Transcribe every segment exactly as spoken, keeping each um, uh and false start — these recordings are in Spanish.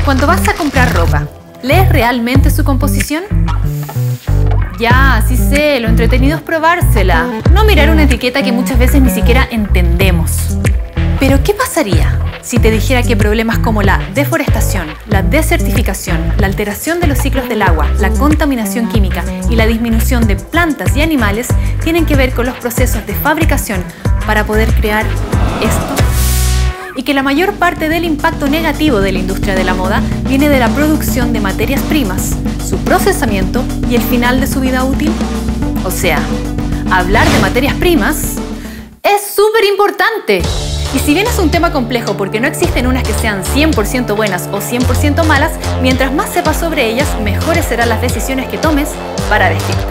Cuando vas a comprar ropa, ¿lees realmente su composición? Ya, sí sé, lo entretenido es probársela, no mirar una etiqueta que muchas veces ni siquiera entendemos. Pero ¿qué pasaría si te dijera que problemas como la deforestación, la desertificación, la alteración de los ciclos del agua, la contaminación química y la disminución de plantas y animales tienen que ver con los procesos de fabricación para poder crear esto? Y que la mayor parte del impacto negativo de la industria de la moda viene de la producción de materias primas, su procesamiento y el final de su vida útil. O sea, hablar de materias primas es súper importante. Y si bien es un tema complejo porque no existen unas que sean cien por ciento buenas o cien por ciento malas, mientras más sepas sobre ellas, mejores serán las decisiones que tomes para vestirte.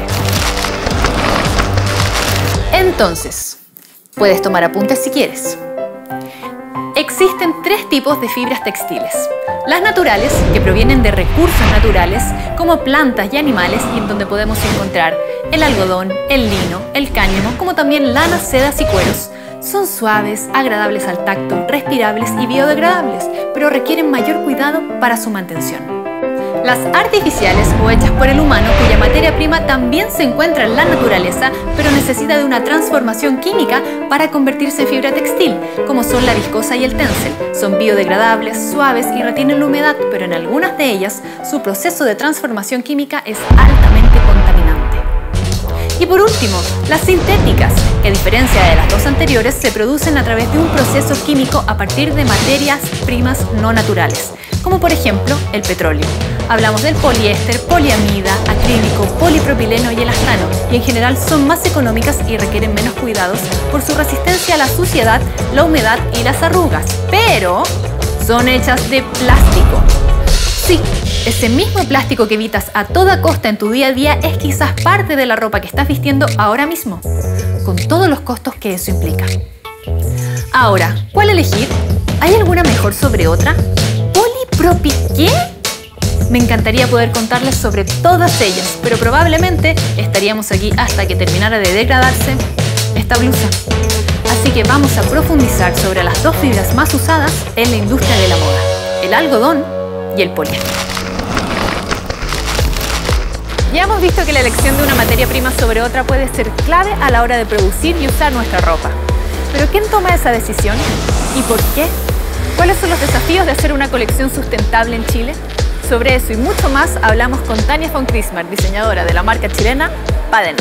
Entonces, puedes tomar apuntes si quieres. Existen tres tipos de fibras textiles. Las naturales, que provienen de recursos naturales, como plantas y animales, y en donde podemos encontrar el algodón, el lino, el cáñamo, como también lanas, sedas y cueros. Son suaves, agradables al tacto, respirables y biodegradables, pero requieren mayor cuidado para su mantención. Las artificiales o hechas por el humano, cuya materia prima también se encuentra en la naturaleza, pero necesita de una transformación química para convertirse en fibra textil, como son la viscosa y el tencel. Son biodegradables, suaves y retienen la humedad, pero en algunas de ellas su proceso de transformación química es altamente contaminante. Y por último, las sintéticas, que a diferencia de las dos anteriores, se producen a través de un proceso químico a partir de materias primas no naturales, como por ejemplo el petróleo. Hablamos del poliéster, poliamida, acrílico, polipropileno y elastano, y en general son más económicas y requieren menos cuidados por su resistencia a la suciedad, la humedad y las arrugas, pero son hechas de plástico. Sí, ese mismo plástico que evitas a toda costa en tu día a día es quizás parte de la ropa que estás vistiendo ahora mismo, con todos los costos que eso implica. Ahora, ¿cuál elegir? ¿Hay alguna mejor sobre otra? ¿Polipropi qué? Me encantaría poder contarles sobre todas ellas, pero probablemente estaríamos aquí hasta que terminara de degradarse esta blusa. Así que vamos a profundizar sobre las dos fibras más usadas en la industria de la moda, el algodón y el poliéster. Ya hemos visto que la elección de una materia prima sobre otra puede ser clave a la hora de producir y usar nuestra ropa. Pero ¿quién toma esa decisión? ¿Y por qué? ¿Cuáles son los desafíos de hacer una colección sustentable en Chile? Sobre eso y mucho más hablamos con Tania von Chrismar, diseñadora de la marca chilena Padenom.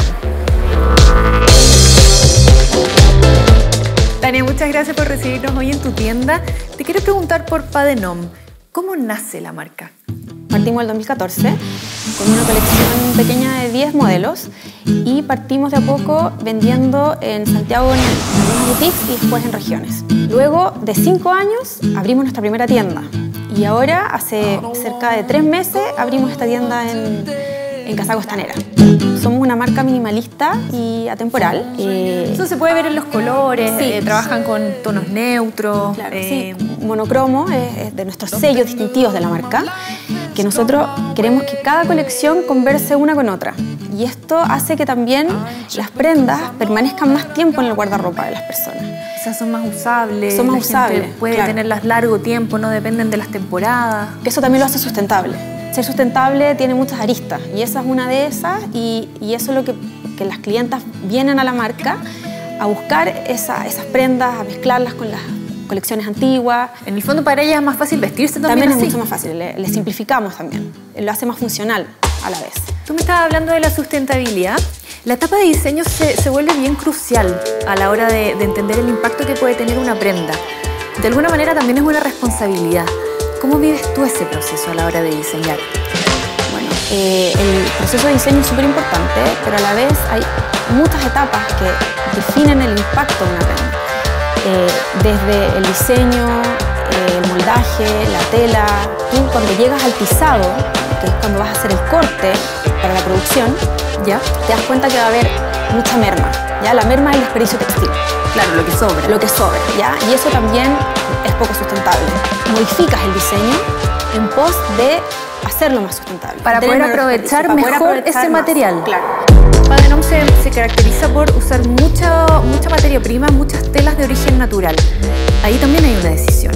Tania, muchas gracias por recibirnos hoy en tu tienda. Te quiero preguntar por Padenom. ¿Cómo nace la marca? Partimos el dos mil catorce con una colección pequeña de diez modelos y partimos de a poco vendiendo en Santiago en algunas boutiques y después en regiones. Luego de cinco años abrimos nuestra primera tienda y ahora hace cerca de tres meses abrimos esta tienda en, en Casa Costanera. Somos una marca minimalista y atemporal. Eh, Eso se puede ver en los colores, sí. eh, trabajan con tonos neutros. Claro, eh, sí. Monocromo es, es de nuestros sellos distintivos de la marca, que nosotros queremos que cada colección converse una con otra. Y esto hace que también las prendas permanezcan más tiempo en el guardarropa de las personas. O sea, son más usables. Son más usables. Puede claro. tenerlas largo tiempo, no dependen de las temporadas. Eso también lo hace sustentable. Ser sustentable tiene muchas aristas y esa es una de esas y, y eso es lo que, que las clientas vienen a la marca a buscar esa, esas prendas, a mezclarlas con las colecciones antiguas. En el fondo para ellas es más fácil vestirse también. También es así. mucho más fácil, le, le simplificamos también, lo hace más funcional a la vez. Tú me estabas hablando de la sustentabilidad. La etapa de diseño se, se vuelve bien crucial a la hora de, de entender el impacto que puede tener una prenda. De alguna manera también es una responsabilidad. ¿Cómo vives tú ese proceso a la hora de diseñar? Bueno, eh, el proceso de diseño es súper importante, pero a la vez hay muchas etapas que definen el impacto de una prenda. Eh, desde el diseño, eh, el moldaje, la tela. Tú cuando llegas al pisado, que es cuando vas a hacer el corte para la producción, ya te das cuenta que va a haber mucha merma. ¿Ya? La merma es el desperdicio textil. Claro, lo que sobra. Lo que sobra, ¿ya? Y eso también es poco sustentable. Modificas el diseño en pos de hacerlo más sustentable. Para poder aprovechar mejor para poder aprovechar ese más. material. Claro. Padenom se, se caracteriza por usar mucha, mucha materia prima, muchas telas de origen natural. Ahí también hay una decisión. Está todo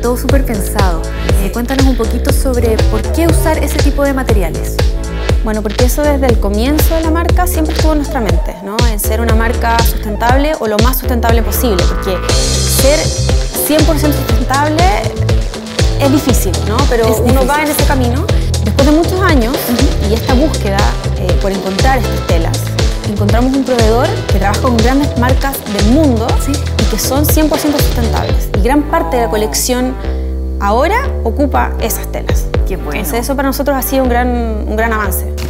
todo súper pensado. Eh, cuéntanos un poquito sobre por qué usar ese tipo de materiales. Bueno, porque eso desde el comienzo de la marca siempre estuvo en nuestra mente, ¿no? En ser una marca sustentable o lo más sustentable posible, porque ser cien por ciento sustentable es difícil, ¿no? Pero es uno difícil. va en ese camino. Después de muchos años uh-huh. y esta búsqueda eh, por encontrar estas telas, encontramos un proveedor que trabaja con grandes marcas del mundo ¿sí? y que son cien por ciento sustentables. Y gran parte de la colección ahora ocupa esas telas. Qué bueno. Entonces eso para nosotros ha sido un gran, un gran avance.